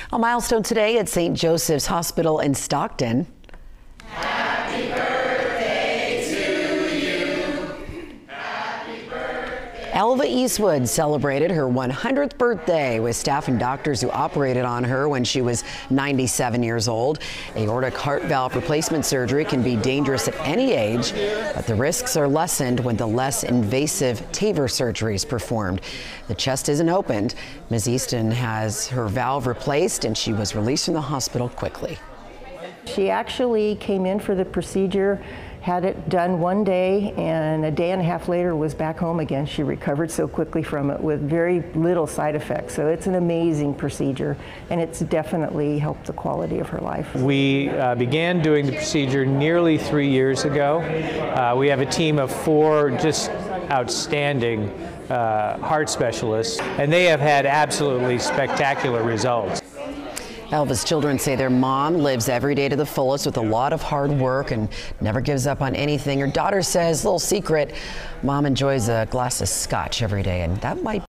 A milestone today at St. Joseph's Hospital in Stockton. Happy birthday to you. Happy birthday. Elva Eastwood celebrated her 100th birthday with staff and doctors who operated on her when she was 97 years old. Aortic heart valve replacement surgery can be dangerous at any age, but the risks are lessened when the less invasive TAVR surgery is performed. The chest isn't opened. Ms. Easton has her valve replaced and she was released from the hospital quickly. She actually came in for the procedure, had it done one day, and a day and a half later was back home again. She recovered so quickly from it with very little side effects. So it's an amazing procedure, and it's definitely helped the quality of her life. We began doing the procedure nearly 3 years ago. We have a team of 4 just outstanding heart specialists, and they have had absolutely spectacular results. Elva's children say their mom lives every day to the fullest with a lot of hard work and never gives up on anything. Her daughter says, little secret, mom enjoys a glass of scotch every day, and that might